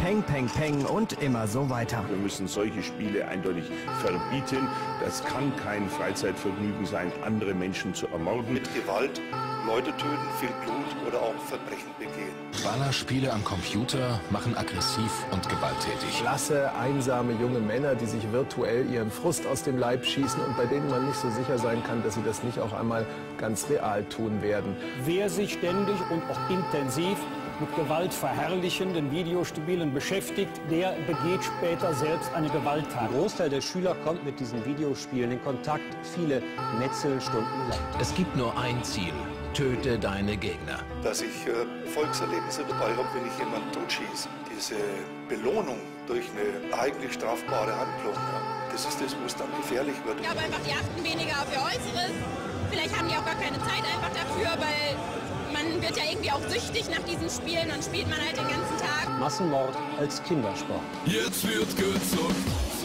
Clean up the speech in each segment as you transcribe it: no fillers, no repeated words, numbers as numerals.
Peng, Peng, Peng und immer so weiter. Wir müssen solche Spiele eindeutig verbieten. Das kann kein Freizeitvergnügen sein, andere Menschen zu ermorden. Mit Gewalt Leute töten, viel Blut oder auch Verbrechen begehen. Ballerspiele am Computer machen aggressiv und gewalttätig. Klasse, einsame junge Männer, die sich virtuell ihren Frust aus dem Leib schießen und bei denen man nicht so sicher sein kann, dass sie das nicht auch einmal ganz real tun werden. Wer sich ständig und auch intensiv mit gewaltverherrlichenden Videospielen beschäftigt, der begeht später selbst eine Gewalttat. Ein Großteil der Schüler kommt mit diesen Videospielen in Kontakt. Viele netzeln stundenlang. Es gibt nur ein Ziel. Töte deine Gegner. Dass ich Erfolgserlebnisse dabei habe, wenn ich jemanden totschieße. Diese Belohnung durch eine eigentlich strafbare Handlung, ja, das ist das, wo es dann gefährlich wird. Ich glaube einfach, die achten weniger auf ihr Äußeres. Vielleicht haben die auch gar keine Zeit einfach dafür, weil man wird ja irgendwie auch süchtig nach diesen Spielen und spielt man halt den ganzen Tag. Massenmord als Kindersport. Jetzt wird gezockt.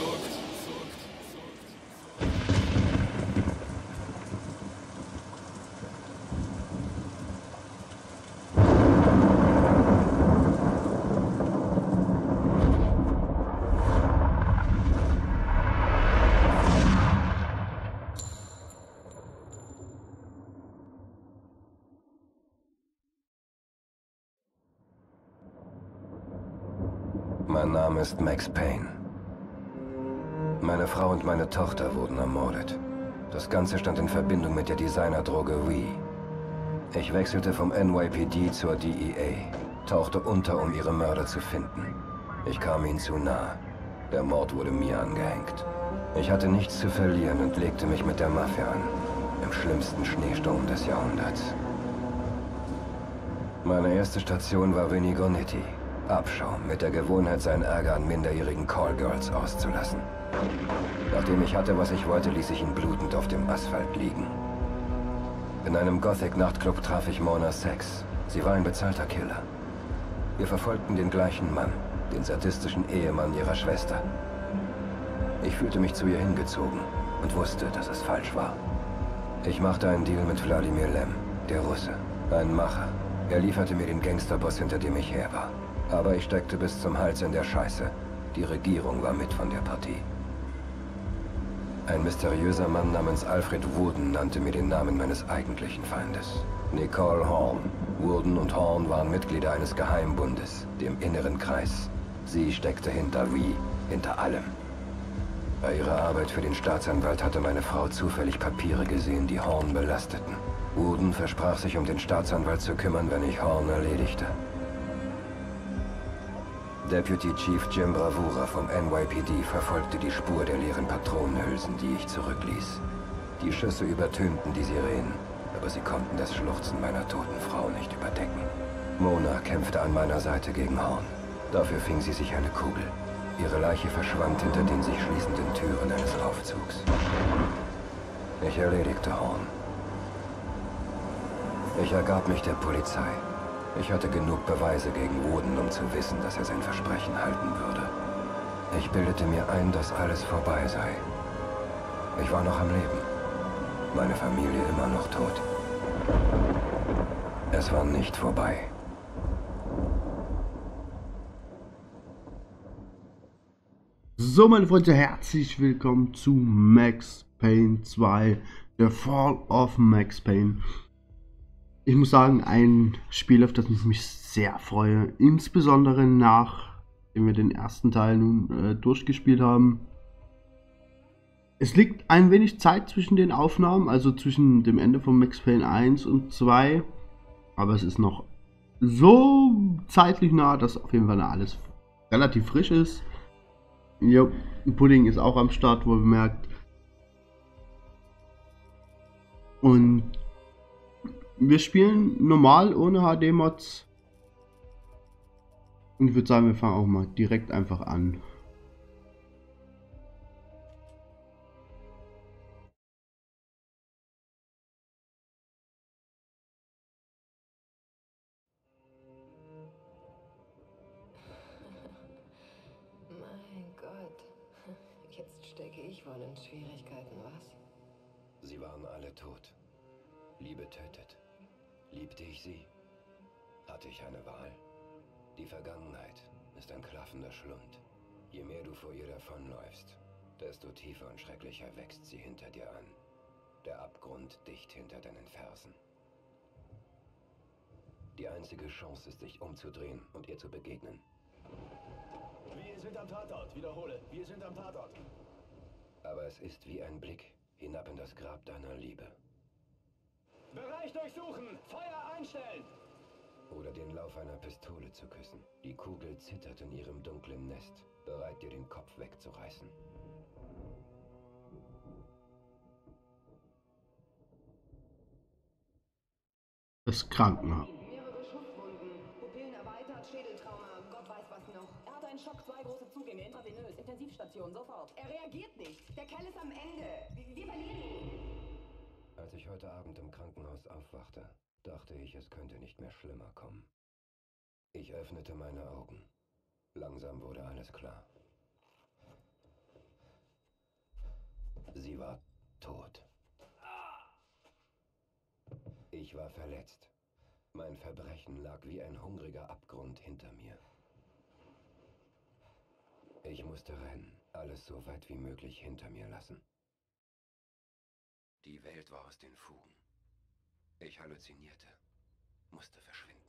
Mein Name ist Max Payne. Meine Frau und meine Tochter wurden ermordet. Das Ganze stand in Verbindung mit der Designerdroge Wii. Ich wechselte vom NYPD zur DEA, tauchte unter, um ihre Mörder zu finden. Ich kam ihnen zu nah. Der Mord wurde mir angehängt. Ich hatte nichts zu verlieren und legte mich mit der Mafia an. Im schlimmsten Schneesturm des Jahrhunderts. Meine erste Station war Vinnie Gornetti. Abschaum, mit der Gewohnheit, seinen Ärger an minderjährigen Callgirls auszulassen. Nachdem ich hatte, was ich wollte, ließ ich ihn blutend auf dem Asphalt liegen. In einem Gothic-Nachtclub traf ich Mona Sachs. Sie war ein bezahlter Killer. Wir verfolgten den gleichen Mann, den sadistischen Ehemann ihrer Schwester. Ich fühlte mich zu ihr hingezogen und wusste, dass es falsch war. Ich machte einen Deal mit Wladimir Lem, der Russe. Ein Macher. Er lieferte mir den Gangsterboss, hinter dem ich her war. Aber ich steckte bis zum Hals in der Scheiße. Die Regierung war mit von der Partie. Ein mysteriöser Mann namens Alfred Wooden nannte mir den Namen meines eigentlichen Feindes. Nicole Horn. Wooden und Horn waren Mitglieder eines Geheimbundes, dem Inneren Kreis. Sie steckte hinter Wii, hinter allem. Bei ihrer Arbeit für den Staatsanwalt hatte meine Frau zufällig Papiere gesehen, die Horn belasteten. Wooden versprach sich, um den Staatsanwalt zu kümmern, wenn ich Horn erledigte. Deputy Chief Jim Bravura vom NYPD verfolgte die Spur der leeren Patronenhülsen, die ich zurückließ. Die Schüsse übertönten die Sirenen, aber sie konnten das Schluchzen meiner toten Frau nicht überdecken. Mona kämpfte an meiner Seite gegen Horn. Dafür fing sie sich eine Kugel. Ihre Leiche verschwand hinter den sich schließenden Türen eines Aufzugs. Ich erledigte Horn. Ich ergab mich der Polizei. Ich hatte genug Beweise gegen Wooden, um zu wissen, dass er sein Versprechen halten würde. Ich bildete mir ein, dass alles vorbei sei. Ich war noch am Leben. Meine Familie immer noch tot. Es war nicht vorbei. So, meine Freunde, herzlich willkommen zu Max Payne 2, The Fall of Max Payne. Ich muss sagen, ein Spiel, auf das ich mich sehr freue, insbesondere nachdem wir den ersten Teil nun durchgespielt haben. Es liegt ein wenig Zeit zwischen den Aufnahmen, also zwischen dem Ende von Max Payne 1 und 2, aber es ist noch so zeitlich nah, dass auf jeden Fall alles relativ frisch ist. Jo, Pudding ist auch am Start, wohl bemerkt. Und wir spielen normal ohne HD-Mods. Und ich würde sagen, wir fangen auch mal direkt einfach an. Mein Gott, jetzt stecke ich wohl in Schwierigkeiten, was? Sie waren alle tot. Liebe tötet. Liebte ich sie? Hatte ich eine Wahl? Die Vergangenheit ist ein klaffender Schlund. Je mehr du vor ihr davonläufst, desto tiefer und schrecklicher wächst sie hinter dir an. Der Abgrund dicht hinter deinen Fersen. Die einzige Chance ist, sich umzudrehen und ihr zu begegnen. Wir sind am Tatort. Wiederhole, wir sind am Tatort. Aber es ist wie ein Blick hinab in das Grab deiner Liebe. Bereich durchsuchen! Feuer einstellen! Oder den Lauf einer Pistole zu küssen. Die Kugel zittert in ihrem dunklen Nest, bereit dir den Kopf wegzureißen. Das Krankenhaus. Mehrere Schusswunden, Pupillen erweitert, Schädeltrauma, Gott weiß was noch. Er hat einen Schock, 2 große Zugänge, intravenös, Intensivstation, sofort. Er reagiert nicht. Der Kerl ist am Ende. Wir verlieren ihn. Als ich heute Abend im Krankenhaus aufwachte, dachte ich, es könnte nicht mehr schlimmer kommen. Ich öffnete meine Augen. Langsam wurde alles klar. Sie war tot. Ich war verletzt. Mein Verbrechen lag wie ein hungriger Abgrund hinter mir. Ich musste rennen, alles so weit wie möglich hinter mir lassen. Die Welt war aus den Fugen. Ich halluzinierte, musste verschwinden.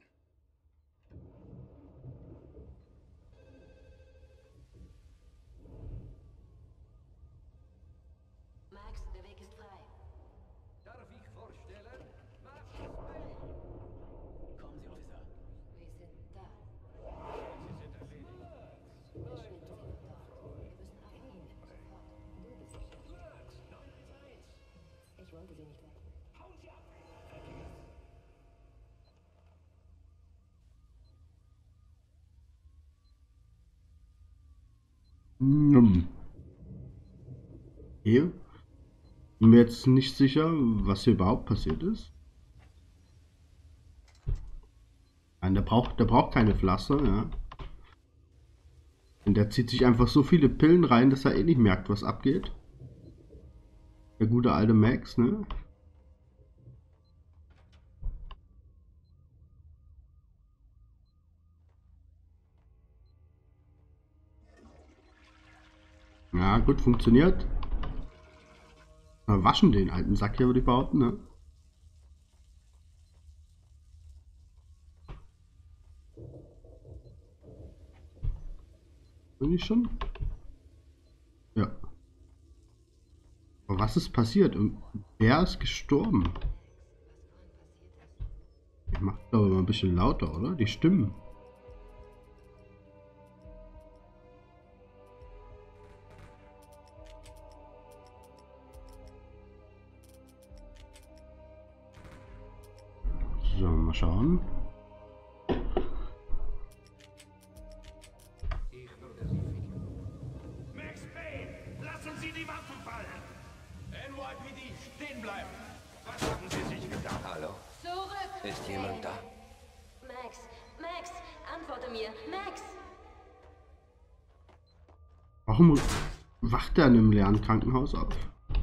Max, der Weg ist frei. Darf ich vorstellen? Max Payne. Kommen Sie, Officer. Wir sind da. Sie sind erledigt. Verschwinden Sie dort. Wir müssen abnehmen. Sofort. Du bist geschafft. Ich wollte sie nicht weg. Hauen Sie ab! Hier. Bin mir jetzt nicht sicher, was hier überhaupt passiert ist. Nein, der braucht keine Pflaster, ja. Und der zieht sich einfach so viele Pillen rein, dass er eh nicht merkt, was abgeht. Der gute alte Max, ne? Ja, gut, funktioniert. Wir waschen den alten Sack hier, würde ich behaupten, ne? Bin ich schon? Ja. Aber was ist passiert? Und wer ist gestorben? Ich mach glaube mal ein bisschen lauter, oder? Die Stimmen. So, mal schauen. Max Payne, lassen Sie die Waffen fallen! NYPD, stehen bleiben! Was haben Sie sich gedacht? Hallo? Zurück! Ist jemand da? Max, antworte mir. Max! Warum wacht er in einem leeren Krankenhaus auf?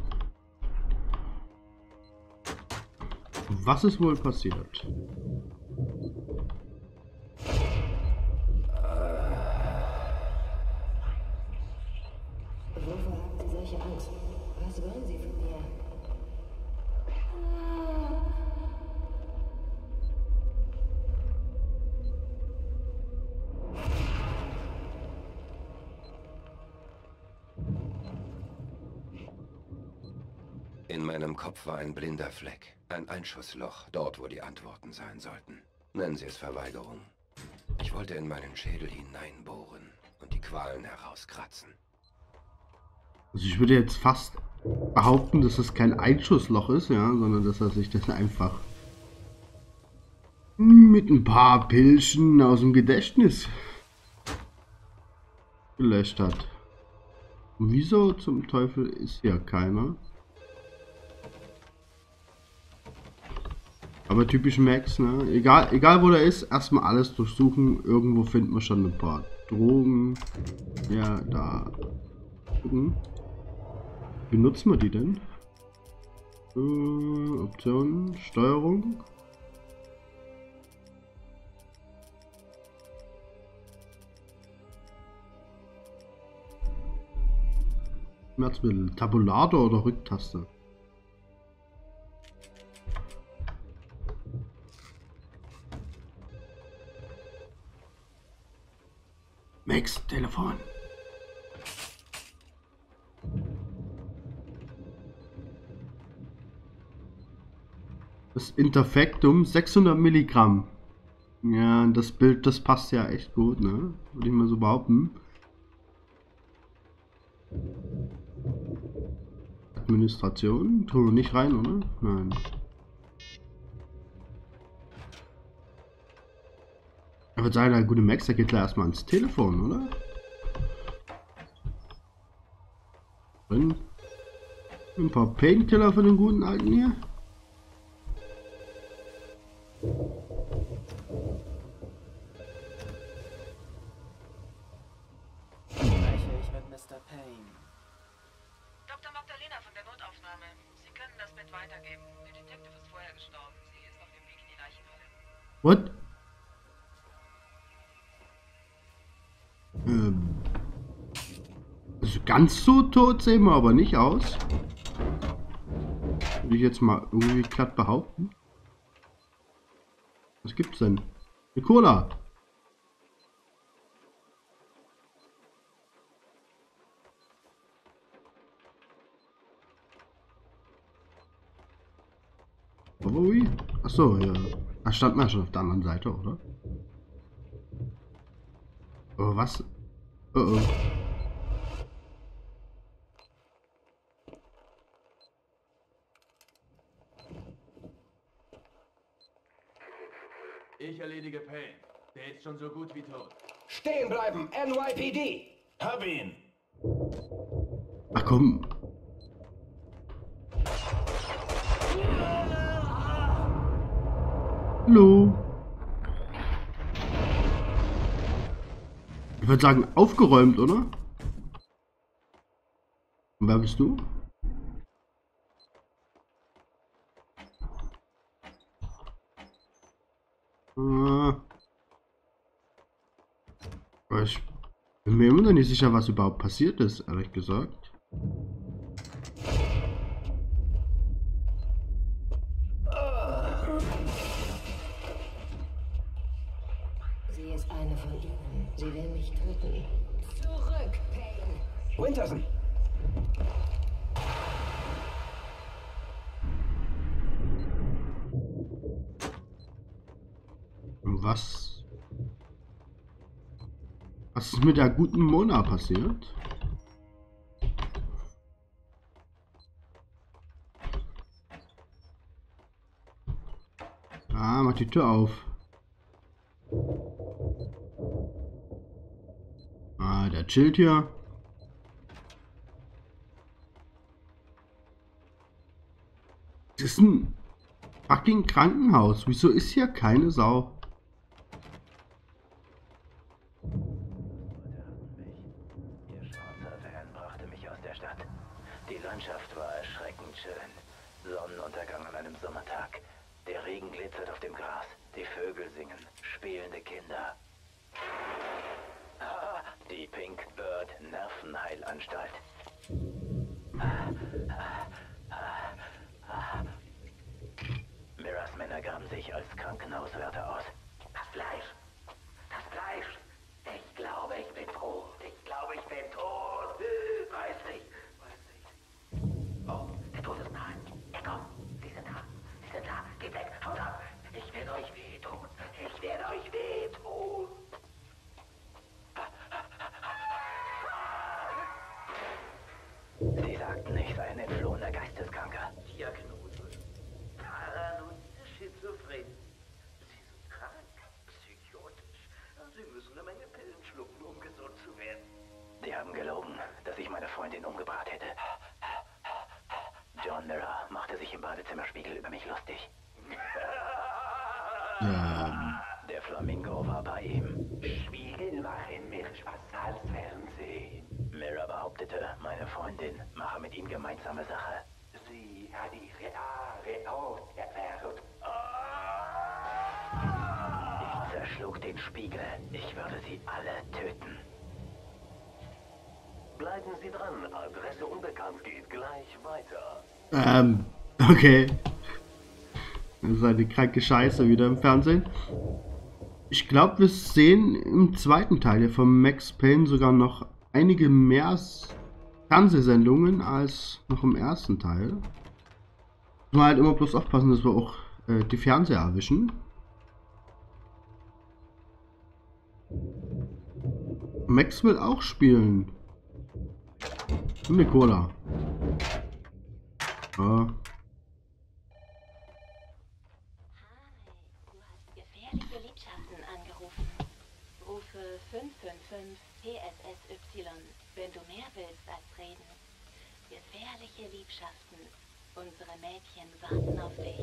Was ist wohl passiert? Wovor haben Sie solche Angst? Was wollen Sie von mir? In meinem Kopf war ein blinder Fleck. Ein Einschussloch, dort wo die Antworten sein sollten. Nennen Sie es Verweigerung. Ich wollte in meinen Schädel hineinbohren und die Qualen herauskratzen. Also ich würde jetzt fast behaupten, dass es kein Einschussloch ist, ja, sondern dass er sich das einfach mit ein paar Pilchen aus dem Gedächtnis gelöscht hat. Wieso zum Teufel ist hier keiner? Aber typisch Max, ne? Egal wo der ist, erstmal alles durchsuchen. Irgendwo finden wir schon ein paar Drogen. Ja, da. Gucken. Wie nutzen wir die denn? Optionen, Steuerung. Schmerzmittel. Tabulator oder Rücktaste? Max, Telefon. Das Interfectum 600 Milligramm. Ja, das Bild, das passt ja echt gut, ne? Würde ich mal so behaupten. Administration? Tun wir nicht rein, oder? Nein. Ich würde sagen, der gute Max, der geht gleich erstmal ans Telefon, oder? Drin. Ein paar Painkiller für den guten Alten hier. Spreche ich mit Mr. Payne? Dr. Magdalena von der Notaufnahme. Sie können das Bett weitergeben. Der Detective ist vorher gestorben. Sie ist auf dem Weg in die Leichenhalle. What? Also ganz so tot sehen wir aber nicht aus. Würde ich jetzt mal irgendwie glatt behaupten. Was gibt's denn? Eine Cola. Ui. Achso, ja. Da stand man schon auf der anderen Seite, oder? Oh, was? Oh, oh. Ich erledige Payne. Der ist schon so gut wie tot. Stehen bleiben, NYPD! Hab ihn! Ach komm. Hallo. Ich würde sagen, aufgeräumt, oder? Und wer bist du? Ich bin mir immer noch nicht sicher, was überhaupt passiert ist, ehrlich gesagt. Sie ist eine von ihnen. Sie will mich töten. Zurück, Payne. Winterson! Und was ist mit der guten Mona passiert? Ah, mach die Tür auf. Ah, der chillt hier. Das ist ein fucking Krankenhaus. Wieso ist hier keine Sau? Die Landschaft war erschreckend schön. Sonnenuntergang an einem Sommertag. Der Regen glitzert auf dem Gras. Die Vögel singen. Spielende Kinder. Ah, die Pink Bird Nervenheilanstalt. Miras Männer gaben sich als Krankenhauswärter aus. Das Fleisch. Das Fleisch. Ich glaube, ich bin tot. Ich glaube, ich bin tot. Weiß nicht. Oh, der Tod ist nahe. Ja, komm. Sie sind da. Sie sind da. Geht weg. Haut ab. Ich werde euch wehtun. Ich werde euch wehtun. Sie sagten, ich sei ein entflohener Geisteskranker. Diagnose. Paranoide Schizophrenie. Sie sind krank. Psychotisch. Sie müssen eine Menge Pillen schlucken, um gesund zu werden. Sie haben gelogen, dass ich meine Freundin umgebracht hätte. John Mira machte sich im Badezimmerspiegel über mich lustig. Der Flamingo war bei ihm. Spiegelwachen mit Spaß als Fernsehen. Mira behauptete, meine Freundin mache mit ihm gemeinsame Sache. Sie hat die reale auserwählt. Ich zerschlug den Spiegel. Ich würde sie alle töten. Bleiben Sie dran, Adresse unbekannt geht gleich weiter. Okay. Das ist eine kranke Scheiße wieder im Fernsehen. Ich glaube, wir sehen im zweiten Teil hier von Max Payne sogar noch einige mehr Fernsehsendungen als noch im ersten Teil. Müssen wir halt immer bloß aufpassen, dass wir auch die Fernseher erwischen. Max will auch spielen. Und eine Cola. Ja. Gefährliche Liebschaften angerufen. Rufe 555 PSSY, wenn du mehr willst als reden. Gefährliche Liebschaften. Unsere Mädchen warten auf dich.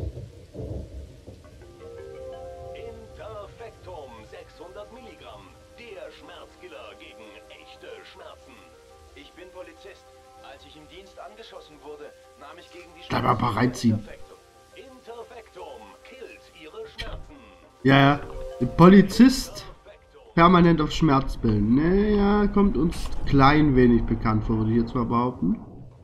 Interfectum 600 Milligramm. Der Schmerzkiller gegen echte Schmerzen. Ich bin Polizist. Als ich im Dienst angeschossen wurde, nahm ich gegen die Bleib aber reinziehen. Interfectum killt ihre Schmerzen. Ja, der Polizist permanent auf Schmerzpillen. Naja, kommt uns klein wenig bekannt vor, würde ich jetzt mal behaupten.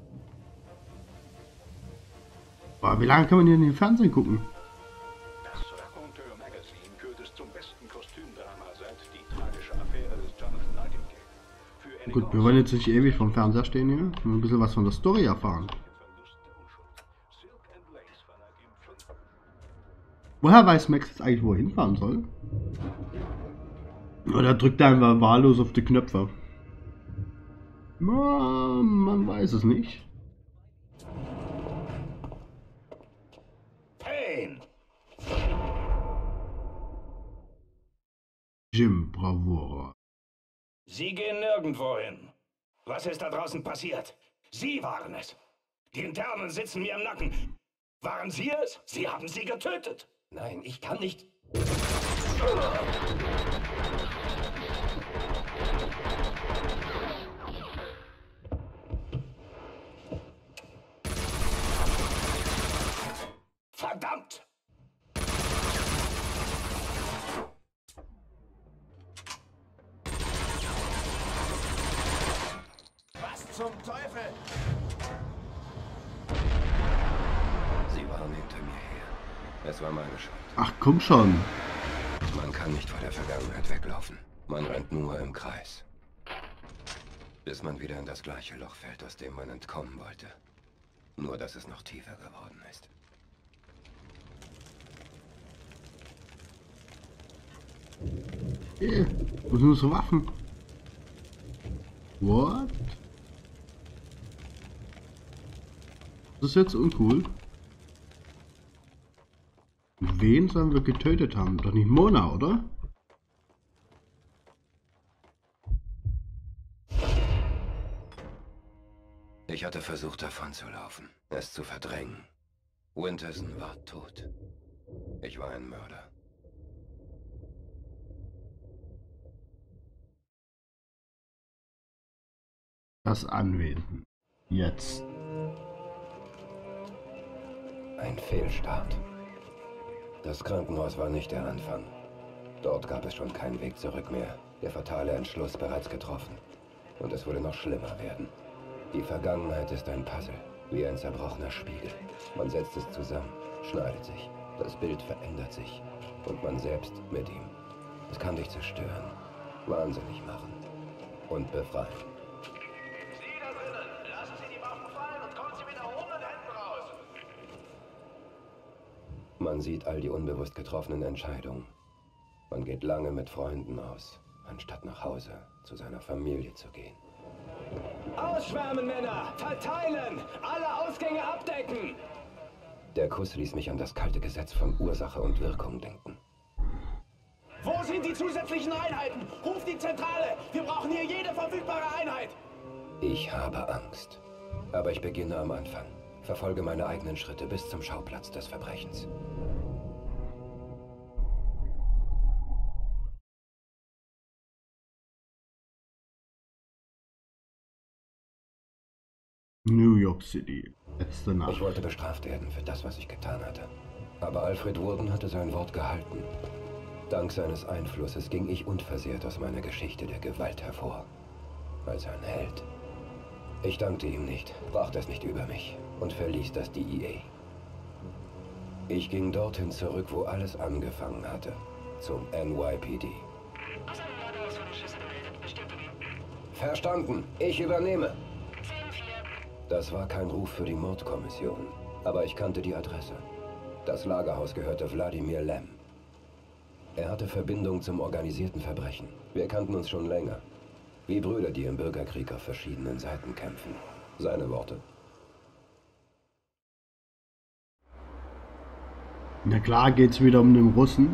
Boah, wie lange kann man hier in den Fernsehen gucken? Das Raconteur Magazine kürt es zum besten Kostümdrama seit die tragische Affäre des Jonathan Nightingale. Gut, wir wollen jetzt nicht ewig vom Fernseher stehen hier. Nur ein bisschen was von der Story erfahren. Woher weiß Max jetzt eigentlich, wo er hinfahren soll? Oder drückt er einfach wahllos auf die Knöpfe? Man weiß es nicht. Payne! Jim Bravura. Sie gehen nirgendwo hin. Was ist da draußen passiert? Sie waren es. Die Internen sitzen mir im Nacken. Waren Sie es? Sie haben sie getötet. Nein, ich kann nicht. Verdammt! Was zum Teufel? Sie waren hinter mir her. Es war meine Schuld. Ach, komm schon. Man kann nicht vor der Vergangenheit weglaufen. Man rennt nur im Kreis. Bis man wieder in das gleiche Loch fällt, aus dem man entkommen wollte. Nur, dass es noch tiefer geworden ist. Wo sind unsere Waffen? What? Das ist jetzt uncool. Wen sollen wir getötet haben? Doch nicht Mona, oder? Ich hatte versucht, davon zu laufen, es zu verdrängen. Winterson war tot. Ich war ein Mörder. Das Anwenden. Jetzt. Ein Fehlstart. Das Krankenhaus war nicht der Anfang. Dort gab es schon keinen Weg zurück mehr. Der fatale Entschluss bereits getroffen. Und es würde noch schlimmer werden. Die Vergangenheit ist ein Puzzle, wie ein zerbrochener Spiegel. Man setzt es zusammen, schneidet sich. Das Bild verändert sich. Und man selbst mit ihm. Es kann dich zerstören, wahnsinnig machen und befreien. Sie da drinnen, lassen Sie die Waffen fallen und kommen Sie mit erhobenen Händen raus. Man sieht all die unbewusst getroffenen Entscheidungen. Man geht lange mit Freunden aus, anstatt nach Hause zu seiner Familie zu gehen. Ausschwärmen, Männer! Verteilen! Alle Ausgänge abdecken! Der Kuss ließ mich an das kalte Gesetz von Ursache und Wirkung denken. Wo sind die zusätzlichen Einheiten? Ruf die Zentrale! Wir brauchen hier jede verfügbare Einheit! Ich habe Angst. Aber ich beginne am Anfang. Verfolge meine eigenen Schritte bis zum Schauplatz des Verbrechens. New York City. Letzte Nacht. Ich wollte bestraft werden für das, was ich getan hatte. Aber Alfred Worden hatte sein Wort gehalten. Dank seines Einflusses ging ich unversehrt aus meiner Geschichte der Gewalt hervor. Als ein Held. Ich dankte ihm nicht, brachte es nicht über mich und verließ das DEA. Ich ging dorthin zurück, wo alles angefangen hatte, zum NYPD. Verstanden, ich übernehme. Das war kein Ruf für die Mordkommission, aber ich kannte die Adresse. Das Lagerhaus gehörte Wladimir Lem. Er hatte Verbindung zum organisierten Verbrechen. Wir kannten uns schon länger. Wie Brüder, die im Bürgerkrieg auf verschiedenen Seiten kämpfen. Seine Worte. Na klar geht's wieder um den Russen.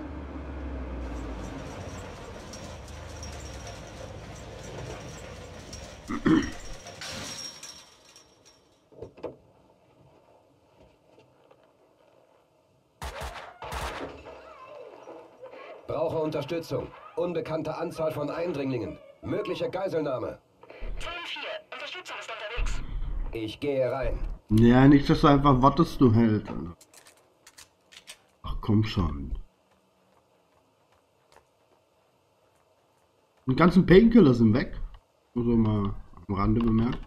Brauche Unterstützung. Unbekannte Anzahl von Eindringlingen. Mögliche Geiselnahme. 10-4. Unterstützung ist unterwegs. Ich gehe rein. Ja, nicht, dass du einfach wartest, du Held, Alter. Ach komm schon. Die ganzen Painkiller sind weg. Also mal am Rande bemerkt.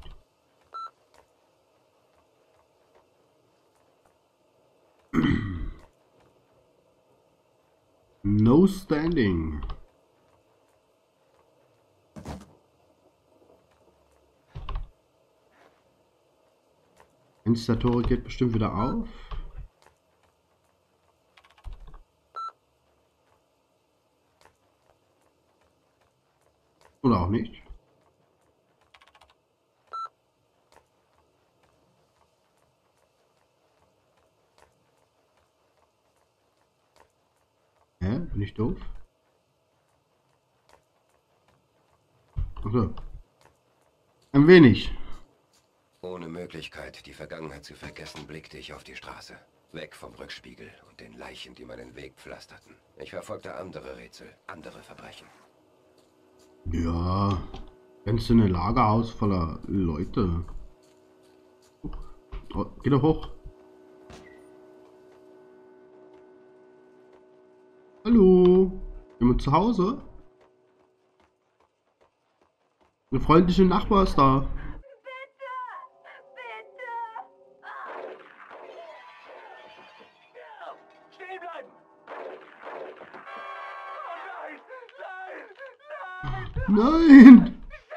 No standing. Eins der Tore geht bestimmt wieder auf. Oder auch nicht. Hä? Bin ich doof? Also. Ein wenig. Ohne Möglichkeit, die Vergangenheit zu vergessen, blickte ich auf die Straße. Weg vom Rückspiegel und den Leichen, die meinen Weg pflasterten. Ich verfolgte andere Rätsel, andere Verbrechen. Ja. Kennst du ein Lagerhaus voller Leute? Oh, geh doch hoch. Hallo? Jemand zu Hause? Eine freundliche Nachbar ist da. Stehen bleiben! Nein!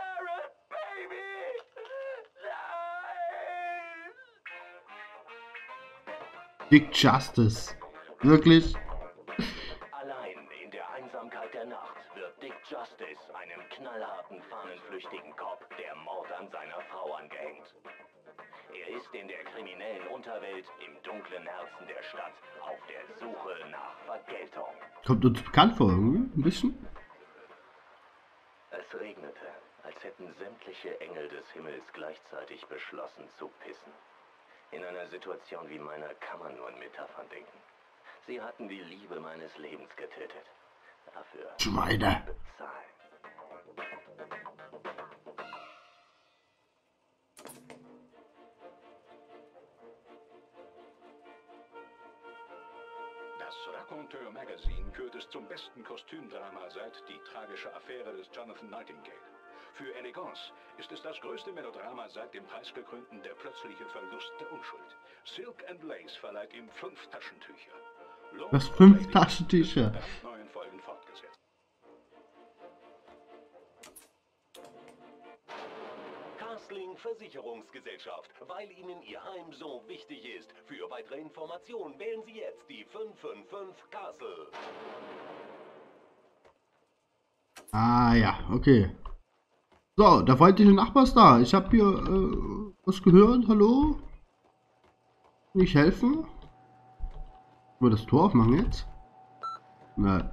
Dick Justice. Wirklich? Allein in der Einsamkeit der Nacht wird Dick Justice einem knallharten, fahnenflüchtigen Cop der Mord an seiner Frau angehängt. Er ist in der kriminellen Unterwelt im dunklen Herzen der Stadt auf der Suche nach Vergeltung. Kommt uns bekannt vor, irgendwie? Ein bisschen? Es regnete, als hätten sämtliche Engel des Himmels gleichzeitig beschlossen zu pissen. In einer Situation wie meiner kann man nur an Metaphern denken. Sie hatten die Liebe meines Lebens getötet. Dafür Schweine. bezahlen. Das Raconteur Magazine kürt es zum besten Kostümdrama seit Die tragische Affäre des Jonathan Nightingale. Für Elegance ist es das größte Melodrama seit dem preisgekrönten Der plötzliche Verlust der Unschuld. Silk and Lace verleiht ihm 5 Taschentücher. Was, 5 Taschentücher? Neuen Folgen fortgesetzt. Castling Versicherungsgesellschaft, weil Ihnen Ihr Heim so wichtig ist. Für weitere Informationen wählen Sie jetzt die 555 Castle. Ah ja, okay. So, der freundliche Nachbar ist da. Ich habe hier was gehört. Hallo? Kann ich helfen? Wollen wir das Tor aufmachen jetzt? Nein.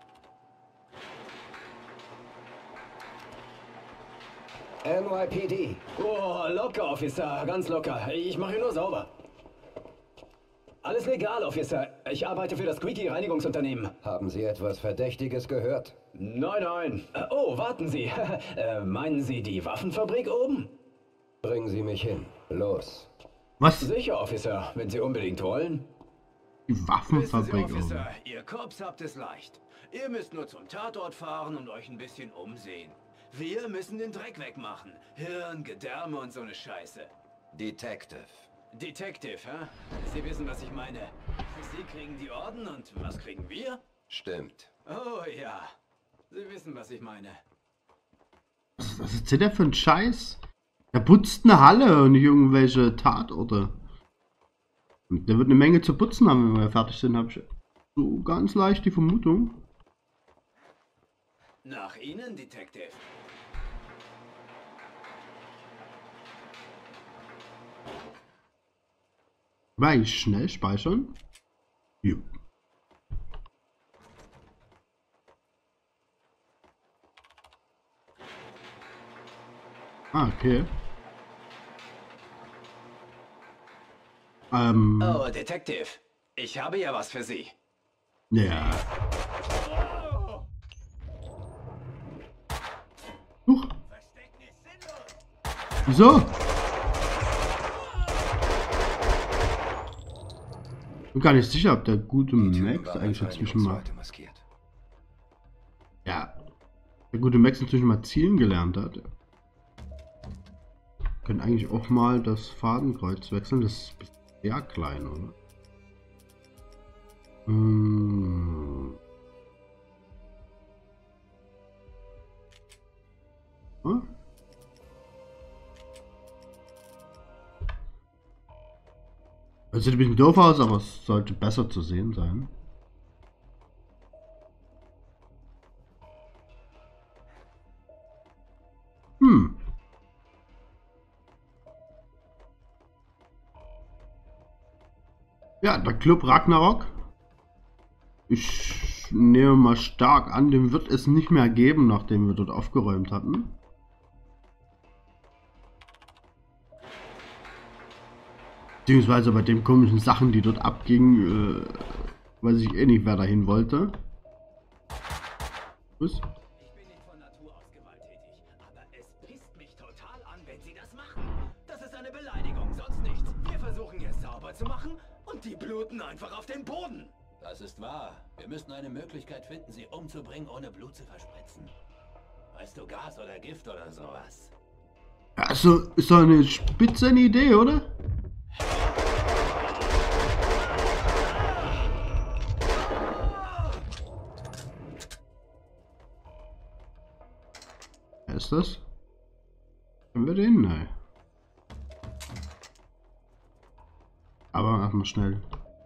NYPD. Oh, locker, Officer. Ganz locker. Ich mache hier nur sauber. Alles legal, Officer. Ich arbeite für das Squeaky-Reinigungsunternehmen. Haben Sie etwas Verdächtiges gehört? Nein, nein. Oh, warten Sie. Meinen Sie die Waffenfabrik oben? Bringen Sie mich hin. Los. Was? Sicher, Officer, wenn Sie unbedingt wollen. Die Waffenfabrik Wissen Sie, oben. Officer, ihr Cops habt es leicht. Ihr müsst nur zum Tatort fahren und euch ein bisschen umsehen. Wir müssen den Dreck wegmachen. Hirn, Gedärme und so eine Scheiße. Detective. Detective, hä? Sie wissen, was ich meine. Sie kriegen die Orden und was kriegen wir? Stimmt. Oh ja. Sie wissen, was ich meine. Was ist denn der für ein Scheiß? Der putzt eine Halle und nicht irgendwelche Tatorte. Der wird eine Menge zu putzen haben, wenn wir fertig sind, habe ich so ganz leicht die Vermutung. Nach Ihnen, Detective. War ich schnell speichern? Jo. Ah, okay. Oh, Detective. Ich habe ja was für Sie. Ja. Huch. Wieso? Ich bin gar nicht sicher, ob der gute Max eigentlich inzwischen mal... Ja. Der gute Max inzwischen mal zielen gelernt hat. Wir können eigentlich auch mal das Fadenkreuz wechseln. Das ist sehr klein, oder? Hm. Hm? Das sieht ein bisschen doof aus, aber es sollte besser zu sehen sein. Hm. Ja, der Club Ragnarok. Ich nehme mal stark an, den wird es nicht mehr geben, nachdem wir dort aufgeräumt hatten. Beziehungsweise bei den komischen Sachen, die dort abgingen, weiß ich eh nicht, wer dahin wollte. Was? Ich bin nicht von Natur aus gewalttätig, aber es pisst mich total an, wenn Sie das machen. Das ist eine Beleidigung, sonst nichts. Wir versuchen hier sauber zu machen und die bluten einfach auf den Boden. Das ist wahr. Wir müssen eine Möglichkeit finden, sie umzubringen, ohne Blut zu verspritzen. Weißt du, Gas oder Gift oder sowas? Also, ist doch eine spitze Idee, oder? Wer ist das? Können wir den? Nein. Aber erstmal schnell.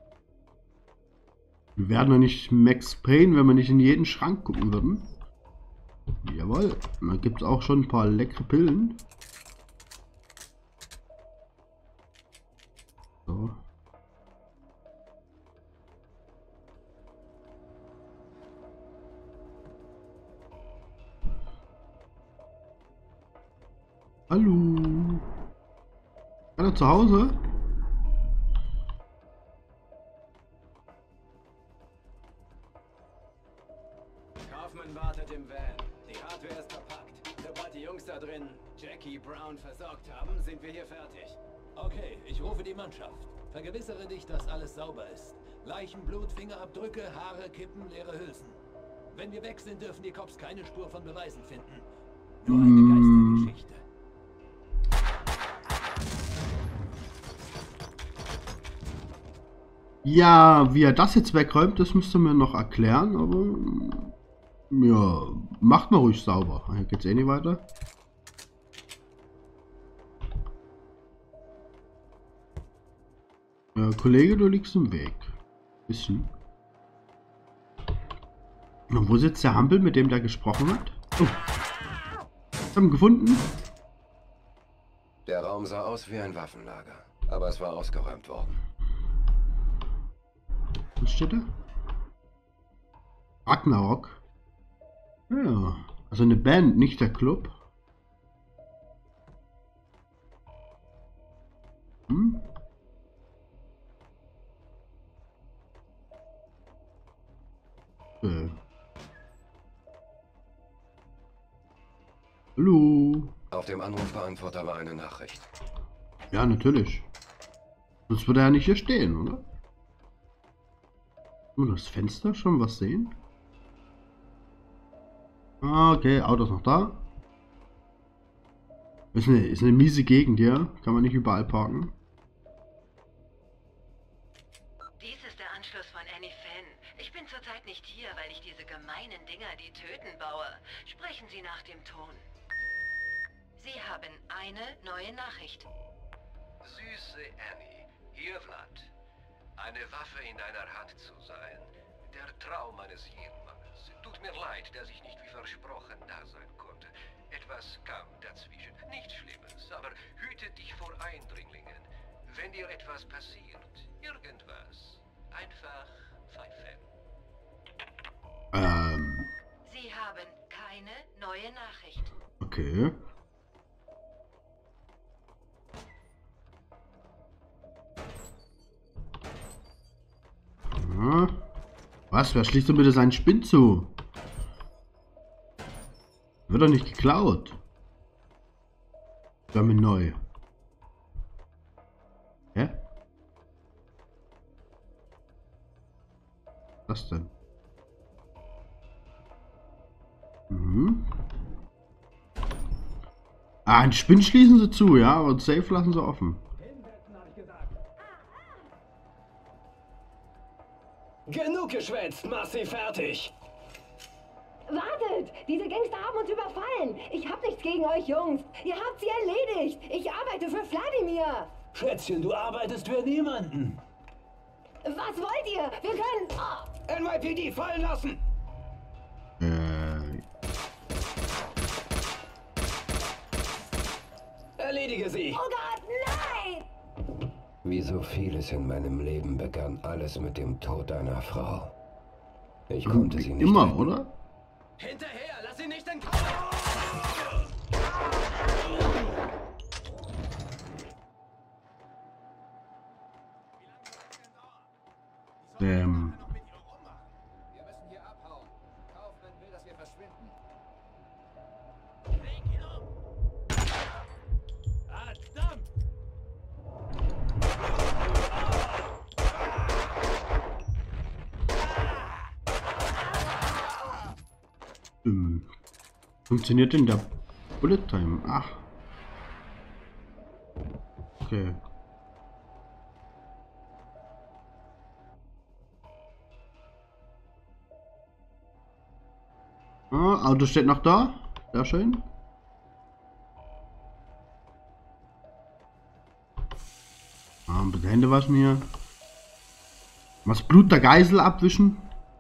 Wir werden doch nicht Max Payne, wenn wir nicht in jeden Schrank gucken würden. Jawohl. Und da gibt es auch schon ein paar leckere Pillen. So. Hallo. Ist er zu Hause? Kaufmann wartet im Van. Die Hardware ist verpackt. Sobald die Jungs da drin Jackie Brown versorgt haben, sind wir hier fertig. Okay, ich rufe die Mannschaft. Vergewissere dich, dass alles sauber ist. Leichen, Blut, Fingerabdrücke, Haare, Kippen, leere Hülsen. Wenn wir weg sind, dürfen die Cops keine Spur von Beweisen finden. Nur eine Geistergeschichte. Ja, wie er das jetzt wegräumt, das müsst ihr mir noch erklären, aber ja, macht mal ruhig sauber. Hier geht's eh nicht weiter. Kollege, du liegst im Weg. Bisschen. Und wo sitzt der Hampel, mit dem der gesprochen hat? Oh. Haben gefunden. Der Raum sah aus wie ein Waffenlager, aber es war ausgeräumt worden. Was steht da? Ragnarok. Ja, also eine Band, nicht der Club. Hm? Hallo. Auf dem Anrufbeantworter war eine Nachricht. Ja, natürlich. Sonst würde er ja nicht hier stehen, oder? Nur das Fenster schon was sehen? Ah, okay, Auto ist noch da. Ist eine miese Gegend, ja? Kann man nicht überall parken. Dies ist der Anschluss von Annie Finn. Ich bin zurzeit nicht hier, weil ich diese gemeinen Dinger, die töten, baue. Sprechen Sie nach dem Ton. Sie haben eine neue Nachricht. Süße Annie, hier Vlad. Eine Waffe in deiner Hand zu sein. Der Traum eines jeden Mannes. Tut mir leid, dass ich nicht wie versprochen da sein konnte. Etwas kam dazwischen. Nichts Schlimmes, aber hüte dich vor Eindringlingen. Wenn dir etwas passiert, irgendwas, einfach pfeifen. Sie haben keine neue Nachricht. Okay. Ja. Was? Wer schließt denn bitte seinen Spind zu? Wird doch nicht geklaut. Damit neu. Hä? Was denn? Mhm. Ah, einen Spind schließen sie zu, ja, und Safe lassen sie offen. Genug geschwätzt, mach sie fertig. Wartet! Diese Gangster haben uns überfallen. Ich hab nichts gegen euch, Jungs. Ihr habt sie erledigt. Ich arbeite für Wladimir. Schätzchen, du arbeitest für niemanden. Was wollt ihr? Wir können... Oh. NYPD fallen lassen! Erledige sie! Oh Gott, nein! Wie so vieles in meinem Leben begann alles mit dem Tod einer Frau. Ich konnte sie nicht immer, retten. oder? Hinterher, lass sie nicht entkommen! Wir müssen hier abhauen. Kaufmann will, dass wir verschwinden. Verdammt! Funktioniert denn der Bullet Time? Ach. Okay. Ah, Auto steht noch da. Sehr schön. Ah, bitte Hände waschen hier. Was Blut der Geisel abwischen?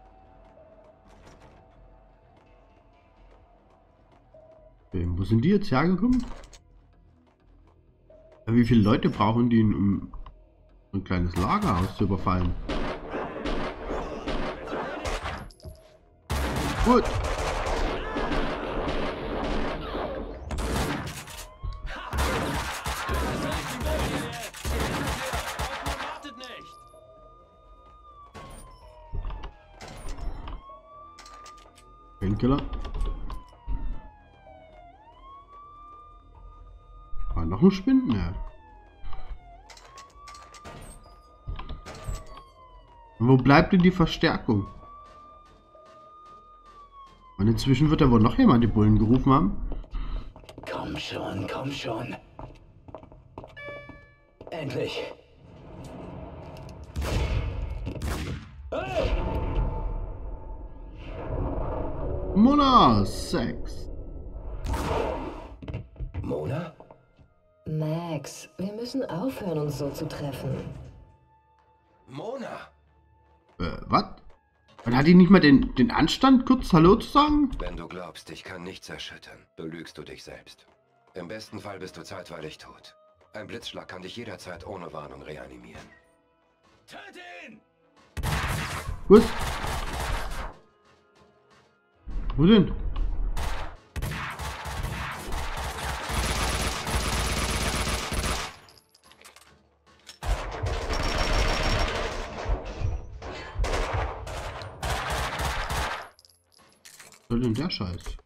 Okay, wo sind die jetzt hergekommen? Ja, wie viele Leute brauchen die, um ein kleines Lagerhaus zu überfallen? Gut. Painkiller. War noch ein Spind? Ne. Wo bleibt denn die Verstärkung? Und inzwischen wird ja wohl noch jemand die Bullen gerufen haben. Komm schon, komm schon. Endlich. Hey! Mona, Sex. Mona? Max, wir müssen aufhören, uns so zu treffen. Mona! Was? Und hat die nicht mal den Anstand, kurz Hallo zu sagen? Wenn du glaubst, ich kann nichts erschüttern, belügst du dich selbst. Im besten Fall bist du zeitweilig tot. Ein Blitzschlag kann dich jederzeit ohne Warnung reanimieren. Töte ihn! Gut. Wo denn? Was soll denn der Scheiß?